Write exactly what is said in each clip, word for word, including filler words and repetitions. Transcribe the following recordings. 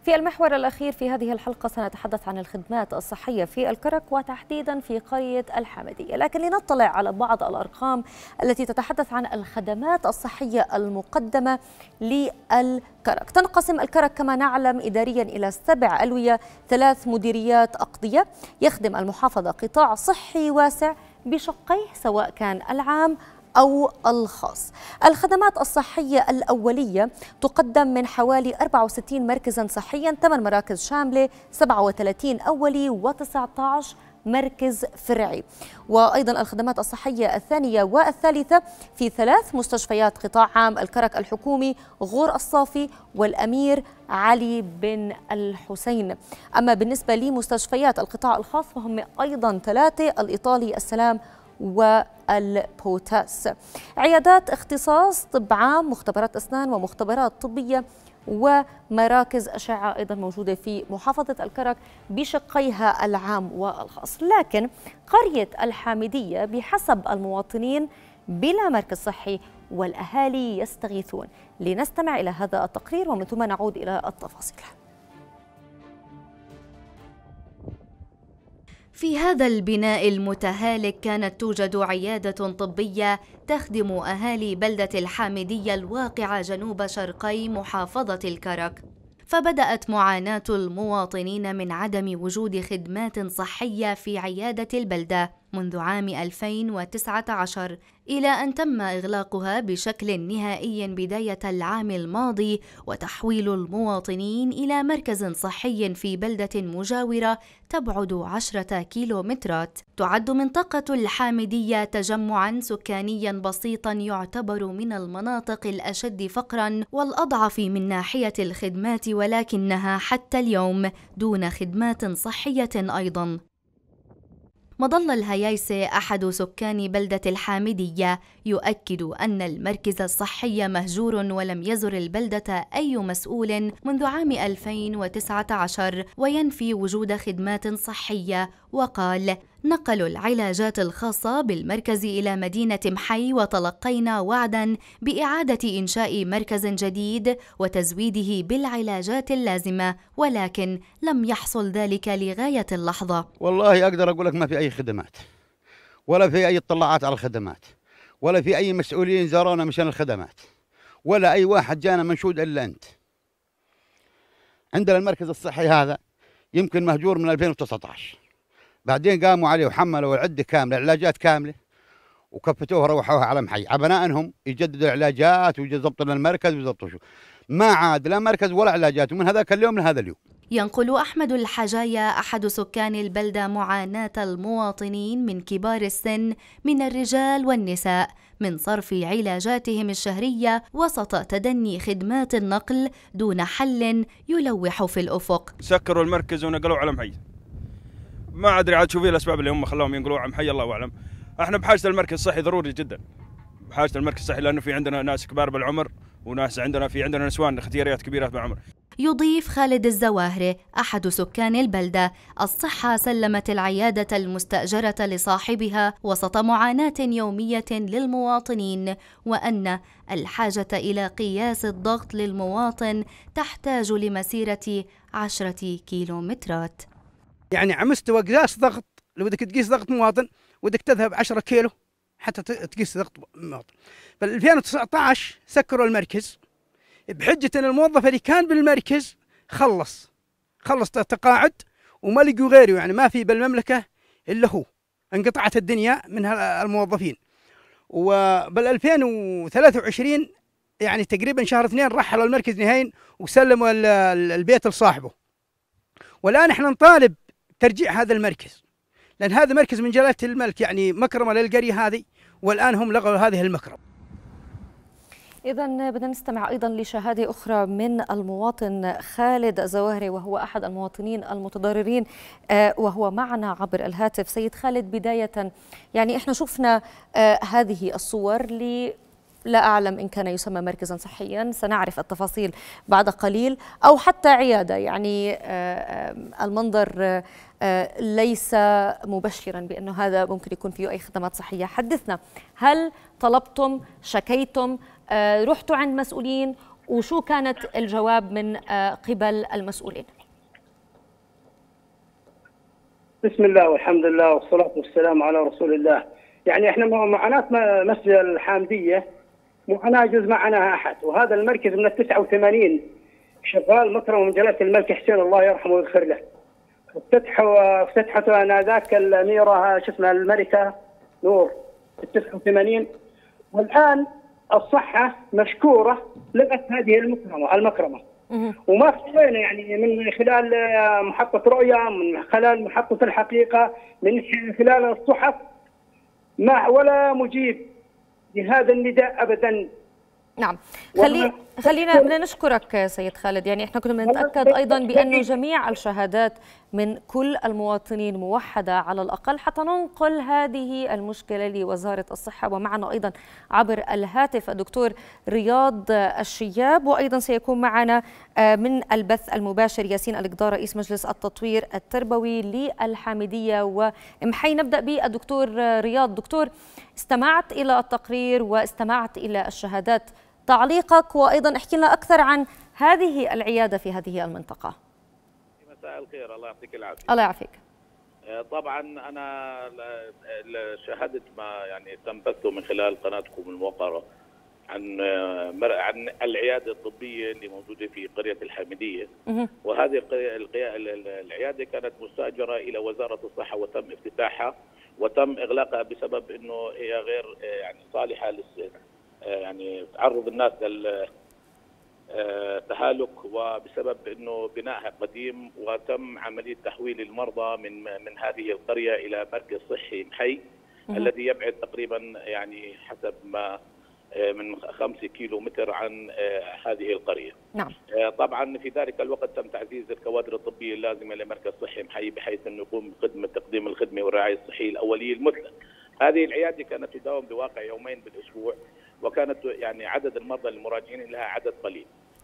في المحور الأخير في هذه الحلقة سنتحدث عن الخدمات الصحية في الكرك وتحديدا في قرية الحامدية، لكن لنطلع على بعض الأرقام التي تتحدث عن الخدمات الصحية المقدمة للكرك. تنقسم الكرك كما نعلم إداريا إلى سبع ألوية، ثلاث مديريات أقضية. يخدم المحافظة قطاع صحي واسع بشقيه سواء كان العام أو الخاص. الخدمات الصحية الأولية تقدم من حوالي أربعة وستين مركزا صحيا، ثمان مراكز شاملة، سبعة وثلاثين أولي وتسعة عشر مركز فرعي. وأيضا الخدمات الصحية الثانية والثالثة في ثلاث مستشفيات قطاع عام: الكرك الحكومي، غور الصافي، والأمير علي بن الحسين. أما بالنسبة لمستشفيات القطاع الخاص فهم أيضا ثلاثة: الإيطالي، السلام، والبوتاس. عيادات اختصاص، طب عام، مختبرات أسنان ومختبرات طبية، ومراكز أشعة أيضا موجودة في محافظة الكرك بشقيها العام والخاص. لكن قرية الحامدية بحسب المواطنين بلا مركز صحي والأهالي يستغيثون. لنستمع إلى هذا التقرير ومن ثم نعود إلى التفاصيل. في هذا البناء المتهالك كانت توجد عيادة طبية تخدم أهالي بلدة الحامدية الواقعة جنوب شرقي محافظة الكرك. فبدأت معاناة المواطنين من عدم وجود خدمات صحية في عيادة البلدة منذ عام ألفين وتسعة عشر، إلى أن تم إغلاقها بشكل نهائي بداية العام الماضي، وتحويل المواطنين إلى مركز صحي في بلدة مجاورة تبعد عشرة كيلومترات. تعد منطقة الحامدية تجمعاً سكانياً بسيطاً يعتبر من المناطق الأشد فقراً والأضعف من ناحية الخدمات، ولكنها حتى اليوم دون خدمات صحية أيضاً. مظل الهيايسة أحد سكان بلدة الحامدية يؤكد أن المركز الصحي مهجور ولم يزر البلدة أي مسؤول منذ عام ألفين وتسعة عشر، وينفي وجود خدمات صحية، وقال: نقلوا العلاجات الخاصة بالمركز إلى مدينة محي وتلقينا وعدا بإعادة إنشاء مركز جديد وتزويده بالعلاجات اللازمة، ولكن لم يحصل ذلك لغاية اللحظة. والله أقدر أقول لك ما في أي خدمات، ولا في أي اطلاعات على الخدمات، ولا في أي مسؤولين زارونا مشان الخدمات، ولا أي واحد جانا منشود إلا أنت. عندنا المركز الصحي هذا يمكن مهجور من ألفين وتسعة عشر، بعدين قاموا عليه وحملوا العدة كاملة، علاجات كاملة، وكفتوها روحوها على محي عبناء انهم يجددوا العلاجات ويضبطوا لنا المركز ويضبطوا شو، ما عاد لا مركز ولا علاجات، ومن هذاك اليوم لهذا اليوم. ينقل أحمد الحجايا أحد سكان البلدة معاناة المواطنين من كبار السن من الرجال والنساء من صرف علاجاتهم الشهرية وسط تدني خدمات النقل دون حل يلوح في الأفق. سكروا المركز ونقلوا على محي، ما ادري عاد شو في الاسباب اللي هم خلاهم ينقلوا على محي، الله اعلم. احنا بحاجه المركز الصحي ضروري جدا، بحاجه المركز الصحي لانه في عندنا ناس كبار بالعمر وناس عندنا في عندنا نسوان اختياريات كبيره بالعمر. يضيف خالد الزواهري أحد سكان البلدة: الصحة سلمت العيادة المستأجرة لصاحبها وسط معاناة يومية للمواطنين، وأن الحاجة إلى قياس الضغط للمواطن تحتاج لمسيرة عشرة كيلومترات. يعني على مستوى قياس ضغط، لو بدك تقيس ضغط مواطن ودك تذهب عشرة كيلو حتى تقيس ضغط مواطن. ف ألفين وتسعة عشر سكروا المركز بحجة أن الموظف اللي كان بالمركز خلص خلص تقاعد وما لقوا غيره، يعني ما في بالمملكة إلا هو، انقطعت الدنيا من الموظفين. وبال ألفين وثلاثة وعشرين يعني تقريبا شهر اثنين رحلوا المركز نهائيا وسلموا البيت لصاحبه. والآن احنا نطالب ترجيع هذا المركز، لأن هذا مركز من جلالة الملك، يعني مكرمة للقرية هذه، والآن هم لغوا هذه المكرمة. إذن بدنا نستمع أيضا لشهادة أخرى من المواطن خالد الزواهري، وهو أحد المواطنين المتضررين وهو معنا عبر الهاتف. سيد خالد، بداية يعني إحنا شفنا هذه الصور ل لا أعلم إن كان يسمى مركزا صحيا، سنعرف التفاصيل بعد قليل، أو حتى عيادة، يعني المنظر ليس مبشرا بأنه هذا ممكن يكون فيه أي خدمات صحية. حدثنا، هل طلبتم، شكيتم، رحتوا عند مسؤولين وشو كانت الجواب من قبل المسؤولين؟ بسم الله والحمد لله والصلاة والسلام على رسول الله. يعني احنا معاناة مسجد الحامدية معاناة جزء ما عناها أحد، وهذا المركز من التسعة وثمانين شغال مكرم جلالة الملك حسين الله يرحمه ويغفر له. افتتحوا افتتحته انذاك الأميرة شو اسمها الملكة نور في التسعة وثمانين، والآن الصحة مشكورة لغت هذه المكرمة المكرمة. وما خلينا يعني من خلال محطة رؤيا، من خلال محطة الحقيقة، من خلال الصحف، ما ولا مجيب لهذا النداء أبدا. نعم، خلي خلينا بدنا نشكرك سيد خالد. يعني احنا كنا بنتاكد ايضا بانه جميع الشهادات من كل المواطنين موحده على الاقل حتى ننقل هذه المشكله لوزاره الصحه. ومعنا ايضا عبر الهاتف الدكتور رياض الشياب، وايضا سيكون معنا من البث المباشر ياسين القدار رئيس مجلس التطوير التربوي للحامديه ومحي. نبدا بالدكتور رياض. دكتور، استمعت الى التقرير واستمعت الى الشهادات، تعليقك وايضا احكي لنا اكثر عن هذه العياده في هذه المنطقه. مساء الخير، الله يعطيك العافيه. الله يعافيك. طبعا انا شاهدت ما يعني تم بثه من خلال قناتكم الموقره عن عن العياده الطبيه اللي موجوده في قريه الحامديه، وهذه العياده كانت مستاجره الى وزاره الصحه وتم افتتاحها وتم اغلاقها بسبب انه هي غير يعني صالحه لل يعني تعرض الناس للتهالك، وبسبب انه بنائها قديم، وتم عمليه تحويل المرضى من من هذه القريه الى مركز صحي محي الذي يبعد تقريبا يعني حسب ما من خمسة كيلو متر عن هذه القريه. نعم. طبعا في ذلك الوقت تم تعزيز الكوادر الطبيه اللازمه لمركز صحي محي بحيث انه يقوم بخدمه تقديم الخدمه والرعايه الصحيه الاوليه المثلى. هذه العياده كانت تداوم بواقع يومين بالاسبوع، وكانت يعني عدد المرضى المراجعين لها عدد قليل.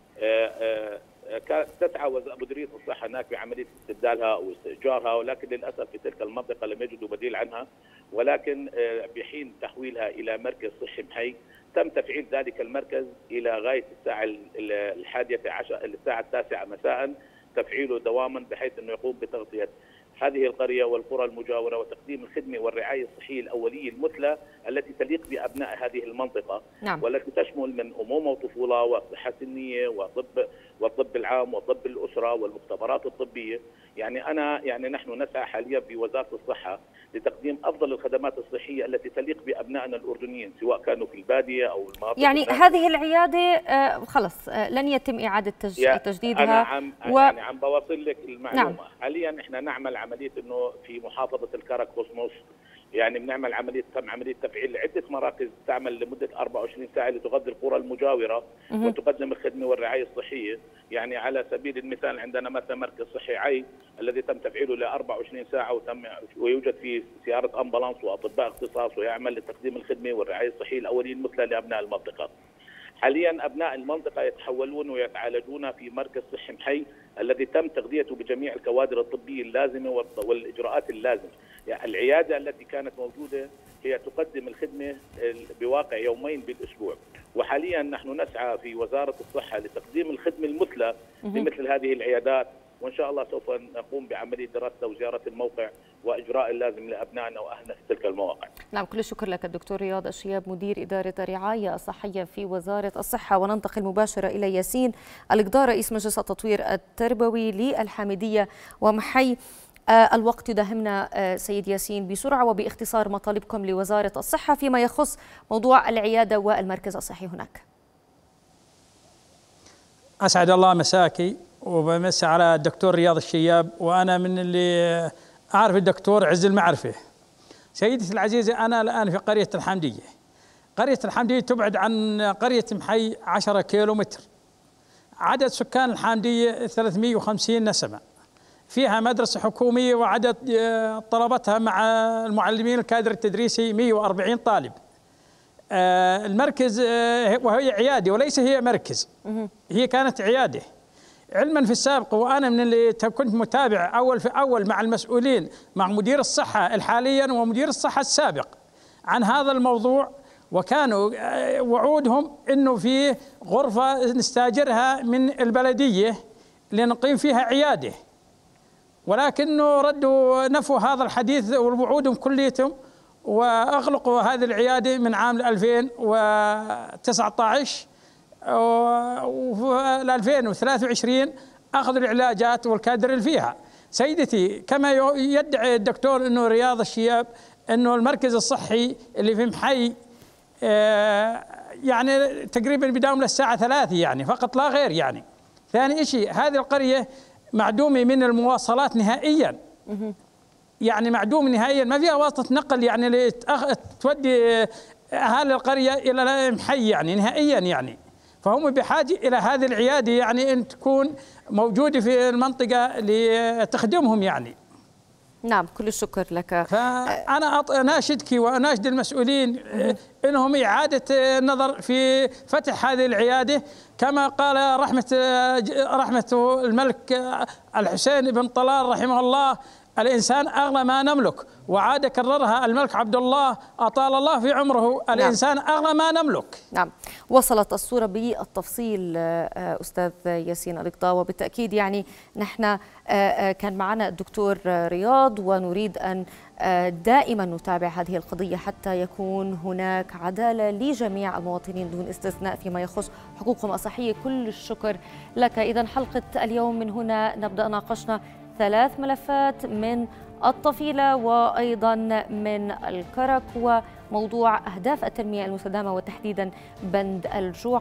كانت تسعى مديريه الصحه هناك بعمليه استبدالها او استئجارها، ولكن للاسف في تلك المنطقه لم يجدوا بديل عنها، ولكن بحين تحويلها الى مركز صحي محي تم تفعيل ذلك المركز الى غايه الساعه الحادية عشر الساعه التاسعة مساء، تفعيله دواما بحيث انه يقوم بتغطيه هذه القريه والقرى المجاوره وتقديم الخدمه والرعايه الصحيه الاوليه المثلى التي تليق بابناء هذه المنطقه. نعم. والتي تشمل من امومه وطفوله وصحه سنيه وطب والطب العام وطب الاسره والمختبرات الطبيه. يعني انا يعني نحن نسعى حاليا في وزاره الصحه لتقديم افضل الخدمات الصحيه التي تليق بابنائنا الاردنيين سواء كانوا في الباديه او المناطق. يعني الناس. هذه العياده آه خلص آه لن يتم اعاده تج... تجديدها. انا عم و... يعني عم بوصل لك المعلومه. نعم. حاليا احنا نعمل عمليه انه في محافظه الكرك قصمص يعني بنعمل عمليه تم عمليه تفعيل عده مراكز تعمل لمده أربعة وعشرين ساعه لتغذي القرى المجاوره مه. وتقدم الخدمه والرعايه الصحيه. يعني على سبيل المثال عندنا مثلا مركز صحي عي الذي تم تفعيله ل أربعة وعشرين ساعه وتم ويوجد فيه سياره امبولانس واطباء اختصاص ويعمل لتقديم الخدمه والرعايه الصحيه الاوليه المثلى لابناء المنطقه. حاليا ابناء المنطقه يتحولون ويتعالجون في مركز صحي محي الذي تم تغذيته بجميع الكوادر الطبيه اللازمه والاجراءات اللازمه. يعني العياده التي كانت موجوده هي تقدم الخدمه بواقع يومين بالاسبوع، وحاليا نحن نسعى في وزاره الصحه لتقديم الخدمه المثلى لمثل هذه العيادات، وان شاء الله سوف نقوم بعمليه دراسه وزياره الموقع واجراء اللازم لابنائنا واهلنا في تلك المواقع. نعم، كل الشكر لك الدكتور رياض الشياب مدير اداره الرعايه الصحيه في وزاره الصحه. وننتقل مباشره الى ياسين القدار رئيس مجلس التطوير التربوي للحامديه ومحي. آه الوقت يداهمنا آه سيد ياسين بسرعه وباختصار مطالبكم لوزاره الصحه فيما يخص موضوع العياده والمركز الصحي هناك. اسعد الله مساكي وبمسي على الدكتور رياض الشياب، وانا من اللي اعرف الدكتور عز المعرفه. سيدتي العزيزه، انا الان في قريه الحامديه. قريه الحامديه تبعد عن قريه محي عشرة كيلو متر. عدد سكان الحامديه ثلاثمئة وخمسين نسمه. فيها مدرسه حكوميه وعدد طلبتها مع المعلمين الكادر التدريسي مئة وأربعين طالب. المركز وهي عياده وليس هي مركز، هي كانت عياده. علما في السابق وانا من اللي كنت متابع اول في اول مع المسؤولين مع مدير الصحه الحاليا ومدير الصحه السابق عن هذا الموضوع، وكانوا وعودهم انه في غرفه نستاجرها من البلديه لنقيم فيها عياده، ولكنه ردوا نفوا هذا الحديث ووعودهم كليتهم، واغلقوا هذه العياده من عام ألفين وتسعة عشر، وفي ألفين وثلاثة وعشرين اخذوا العلاجات والكادر اللي فيها. سيدتي، كما يدعي الدكتور انه رياض الشياب انه المركز الصحي اللي في محي يعني تقريبا بداوم للساعه ثلاثة يعني فقط لا غير يعني. ثاني شيء، هذه القريه معدومه من المواصلات نهائيا، يعني معدوم نهائيا، ما فيها واسطه نقل يعني تودي اهالي القريه الى محي يعني نهائيا يعني. فهم بحاجه الى هذه العياده يعني ان تكون موجوده في المنطقه لتخدمهم يعني. نعم، كل الشكر لك. فأنا أناشدك وأناشد المسؤولين إنهم إعادة النظر في فتح هذه العيادة، كما قال رحمة رحمة الملك الحسين بن طلال رحمه الله: الإنسان أغلى ما نملك. وعاد كررها الملك عبد الله أطال الله في عمره: الإنسان نعم. أغلى ما نملك. نعم، وصلت الصورة بالتفصيل أستاذ ياسين الإقضاء، وبالتأكيد يعني نحن كان معنا الدكتور رياض، ونريد أن دائما نتابع هذه القضية حتى يكون هناك عدالة لجميع المواطنين دون استثناء فيما يخص حقوقهم الصحية. كل الشكر لك. إذن حلقة اليوم من هنا نبدأ ناقشنا ثلاث ملفات من الطفيلة وأيضا من الكرك، وموضوع أهداف التنمية المستدامة وتحديدا بند الجوع.